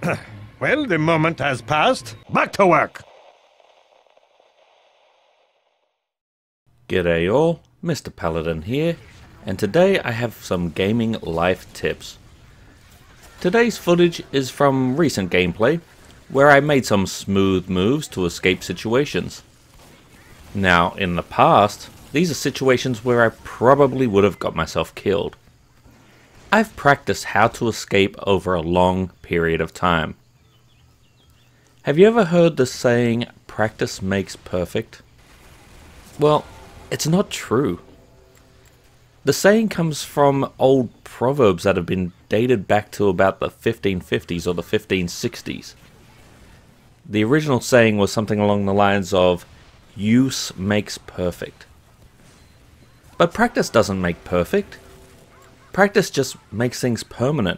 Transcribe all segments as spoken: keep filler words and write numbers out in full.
Well, the moment has passed. Back to work! G'day all, MrPaladin here, and today I have some gaming life tips. Today's footage is from recent gameplay, where I made some smooth moves to escape situations. Now, in the past, these are situations where I probably would have got myself killed. I've practiced how to escape over a long period of time. Have you ever heard the saying, practice makes perfect? Well, it's not true. The saying comes from old proverbs that have been dated back to about the fifteen fifties or the fifteen sixties. The original saying was something along the lines of, use makes perfect. But practice doesn't make perfect. Practice just makes things permanent.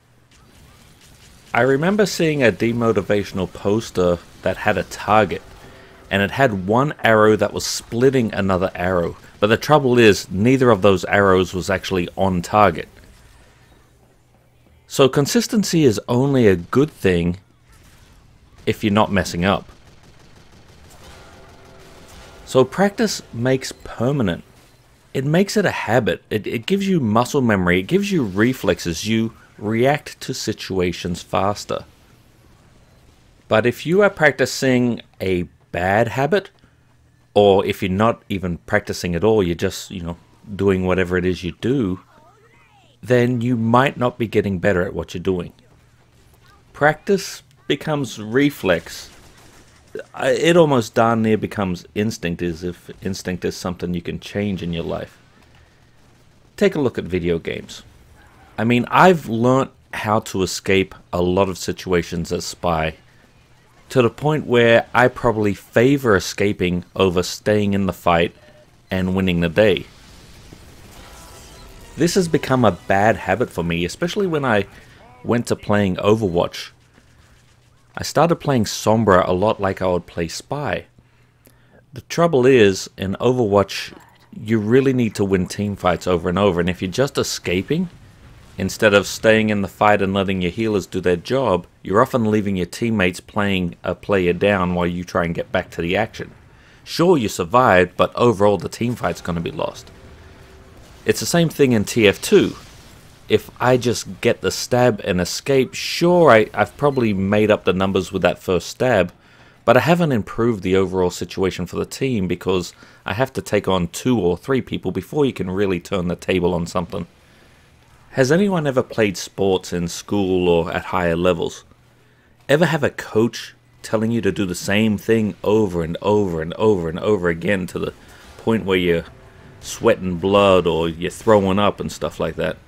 I remember seeing a demotivational poster that had a target, and it had one arrow that was splitting another arrow, but the trouble is neither of those arrows was actually on target. So consistency is only a good thing if you're not messing up. So practice makes permanent. It makes it a habit. It, it gives you muscle memory. It gives you reflexes. You react to situations faster. But if you are practicing a bad habit, or if you're not even practicing at all, you're just, you know, doing whatever it is you do, then you might not be getting better at what you're doing. Practice becomes reflex. It almost darn near becomes instinct, as if instinct is something you can change in your life. Take a look at video games. I mean, I've learnt how to escape a lot of situations as Spy, to the point where I probably favor escaping over staying in the fight and winning the day. This has become a bad habit for me, especially when I went to playing Overwatch. I started playing Sombra a lot like I would play Spy. The trouble is, in Overwatch, you really need to win team fights over and over, and if you're just escaping, instead of staying in the fight and letting your healers do their job, you're often leaving your teammates playing a player down while you try and get back to the action. Sure, you survived, but overall the team fight's going to be lost. It's the same thing in T F two. If I just get the stab and escape, sure, I, I've probably made up the numbers with that first stab, but I haven't improved the overall situation for the team because I have to take on two or three people before you can really turn the table on something. Has anyone ever played sports in school or at higher levels? Ever have a coach telling you to do the same thing over and over and over and over again to the point where you're sweating blood or you're throwing up and stuff like that?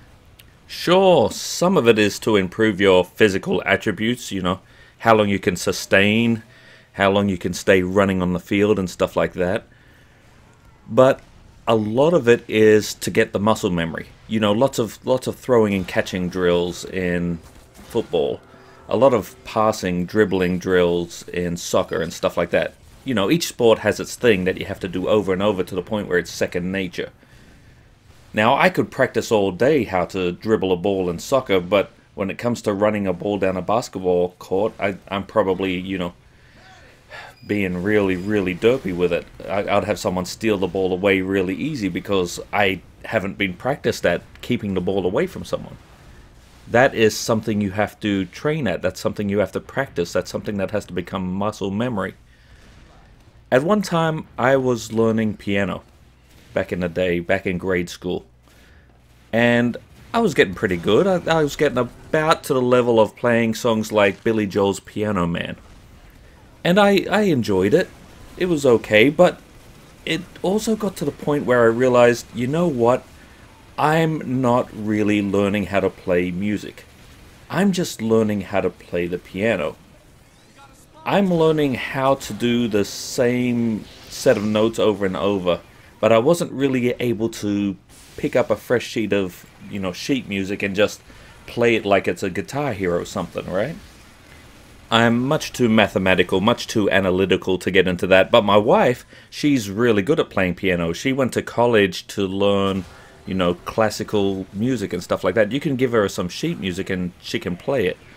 Sure, some of it is to improve your physical attributes, you know, how long you can sustain, how long you can stay running on the field and stuff like that. But a lot of it is to get the muscle memory. You know, lots of lots of throwing and catching drills in football. A lot of passing, dribbling drills in soccer and stuff like that. You know, each sport has its thing that you have to do over and over to the point where it's second nature. Now, I could practice all day how to dribble a ball in soccer, but when it comes to running a ball down a basketball court, I, I'm probably, you know, being really, really derpy with it. I, I'd have someone steal the ball away really easy because I haven't been practiced at keeping the ball away from someone. That is something you have to train at. That's something you have to practice. That's something that has to become muscle memory. At one time, I was learning piano back in the day, back in grade school. And I was getting pretty good. I, I was getting about to the level of playing songs like Billy Joel's Piano Man. And I, I enjoyed it. It was okay, but it also got to the point where I realized, you know what? I'm not really learning how to play music. I'm just learning how to play the piano. I'm learning how to do the same set of notes over and over, but I wasn't really able to pick up a fresh sheet of, you know, sheet music and just play it like it's a Guitar Hero or something, right? I'm much too mathematical, much too analytical to get into that, but my wife, she's really good at playing piano. She went to college to learn, you know, classical music and stuff like that. You can give her some sheet music and she can play it.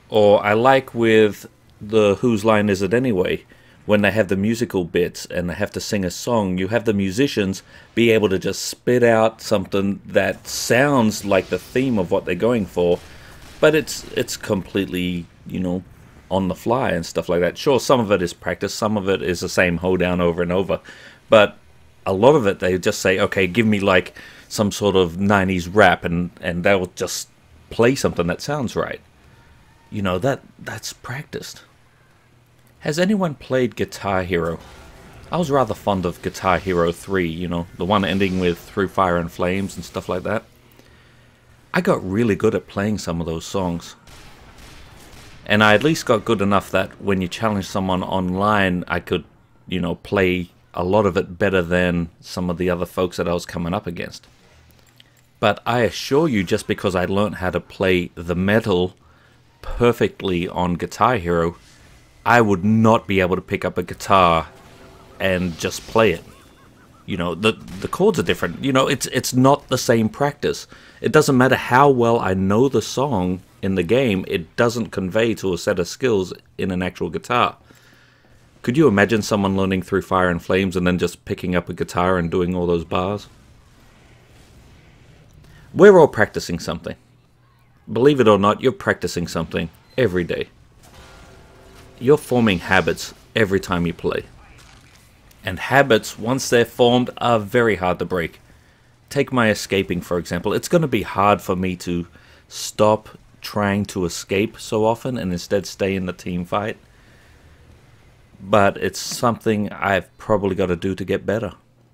Or I like with the Whose Line Is It Anyway, when they have the musical bits and they have to sing a song, you have the musicians be able to just spit out something that sounds like the theme of what they're going for, but it's it's completely, you know, on the fly and stuff like that. Sure, some of it is practice, some of it is the same hoedown over and over, but a lot of it they just say, okay, give me like some sort of nineties rap, and, and they'll just play something that sounds right. You know, that that's practiced. Has anyone played Guitar Hero? I was rather fond of Guitar Hero three, you know, the one ending with Through Fire and Flames and stuff like that. I got really good at playing some of those songs. And I at least got good enough that when you challenge someone online, I could, you know, play a lot of it better than some of the other folks that I was coming up against. But I assure you, just because I learned how to play the metal perfectly on Guitar Hero, I would not be able to pick up a guitar and just play it. You know, the the chords are different. You know, it's it's not the same practice. It doesn't matter how well I know the song in the game, it doesn't convey to a set of skills in an actual guitar. Could you imagine someone learning Through Fire and Flames and then just picking up a guitar and doing all those bars? We're all practicing something. Believe it or not, you're practicing something every day. You're forming habits every time you play. And habits, once they're formed, are very hard to break. Take my escaping, for example. It's going to be hard for me to stop trying to escape so often and instead stay in the team fight. But it's something I've probably got to do to get better.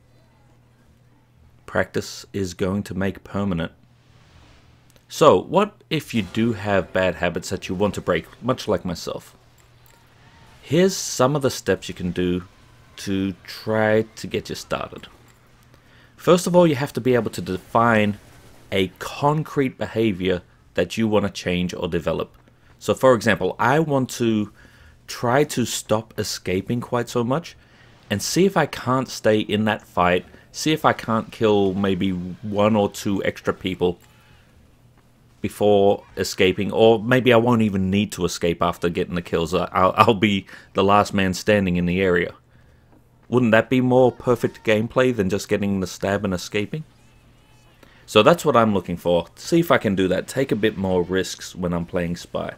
Practice is going to make permanent. So, what if you do have bad habits that you want to break, much like myself? Here's some of the steps you can do to try to get you started. First of all, you have to be able to define a concrete behavior that you want to change or develop. So for example, I want to try to stop escaping quite so much and see if I can't stay in that fight, see if I can't kill maybe one or two extra people before escaping, or maybe I won't even need to escape after getting the kills. I'll, I'll be the last man standing in the area. Wouldn't that be more perfect gameplay than just getting the stab and escaping? So that's what I'm looking for. See if I can do that. Take a bit more risks when I'm playing Spy.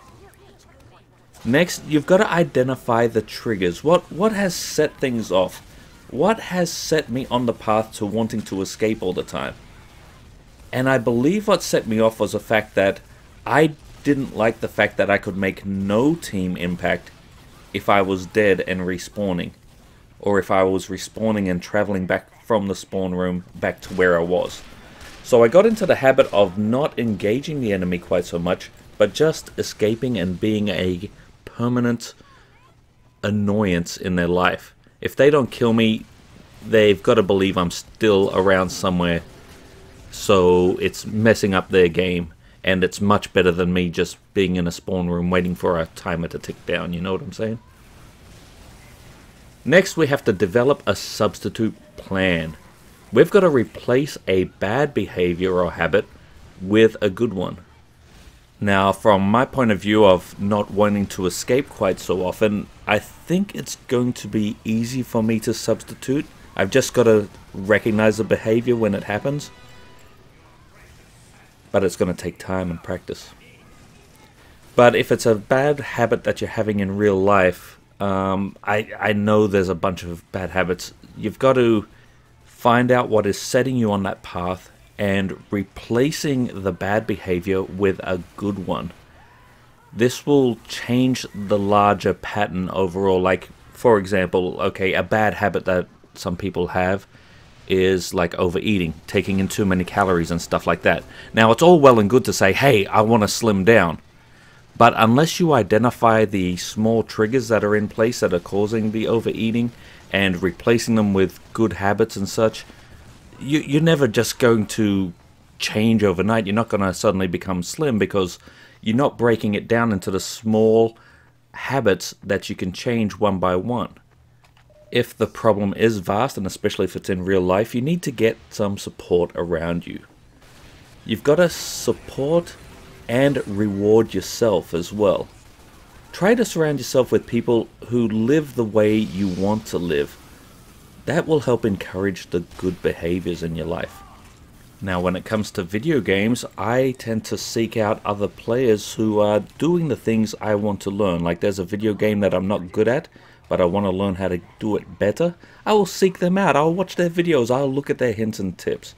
Next, you've got to identify the triggers. What, what has set things off? What has set me on the path to wanting to escape all the time? And I believe what set me off was the fact that I didn't like the fact that I could make no team impact if I was dead and respawning. Or if I was respawning and traveling back from the spawn room back to where I was. So I got into the habit of not engaging the enemy quite so much, but just escaping and being a permanent annoyance in their life. If they don't kill me, they've got to believe I'm still around somewhere. So it's messing up their game, and it's much better than me just being in a spawn room waiting for a timer to tick down, you know what I'm saying? Next, we have to develop a substitute plan. We've got to replace a bad behavior or habit with a good one. Now, from my point of view of not wanting to escape quite so often, I think it's going to be easy for me to substitute. I've just got to recognize the behavior when it happens. But it's going to take time and practice. But if it's a bad habit that you're having in real life, um, I, I know there's a bunch of bad habits. You've got to find out what is setting you on that path and replacing the bad behavior with a good one. This will change the larger pattern overall. Like, for example, okay, a bad habit that some people have is like overeating, taking in too many calories and stuff like that. Now, it's all well and good to say, hey, I want to slim down. But unless you identify the small triggers that are in place that are causing the overeating and replacing them with good habits and such, you, you're never just going to change overnight. You're not going to suddenly become slim because you're not breaking it down into the small habits that you can change one by one. If the problem is vast, and especially if it's in real life, you need to get some support around you. You've got to support and reward yourself as well. Try to surround yourself with people who live the way you want to live. That will help encourage the good behaviors in your life. Now, when it comes to video games, I tend to seek out other players who are doing the things I want to learn. Like there's a video game that I'm not good at, but I want to learn how to do it better. I will seek them out. I'll watch their videos. I'll look at their hints and tips.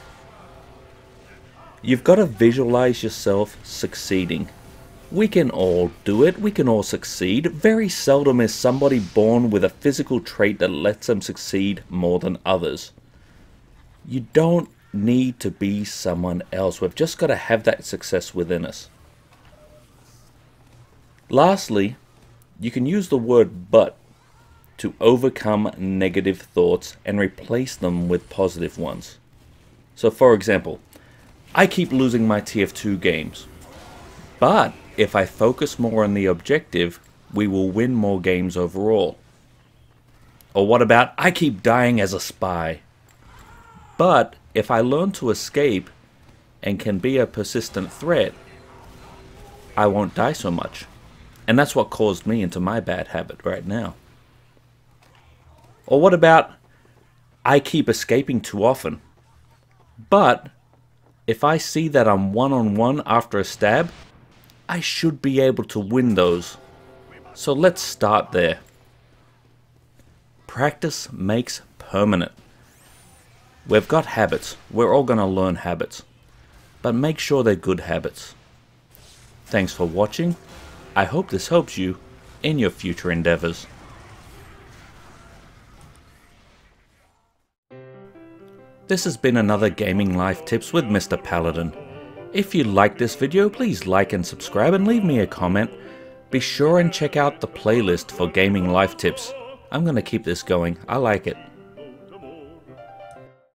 You've got to visualize yourself succeeding. We can all do it. We can all succeed. Very seldom is somebody born with a physical trait that lets them succeed more than others. You don't need to be someone else. We've just got to have that success within us. Lastly, you can use the word but to overcome negative thoughts and replace them with positive ones. So for example, I keep losing my T F two games, but if I focus more on the objective, we will win more games overall. Or what about, I keep dying as a spy, but if I learn to escape and can be a persistent threat, I won't die so much. And that's what caused me into my bad habit right now. Or what about, I keep escaping too often, but if I see that I'm one-on-one after a stab, I should be able to win those. So let's start there. Practice makes permanent. We've got habits. We're all going to learn habits. But make sure they're good habits. Thanks for watching. I hope this helps you in your future endeavors. This has been another Gaming Life Tips with Mister Paladin. If you liked this video, please like and subscribe and leave me a comment. Be sure and check out the playlist for Gaming Life Tips. I'm going to keep this going. I like it.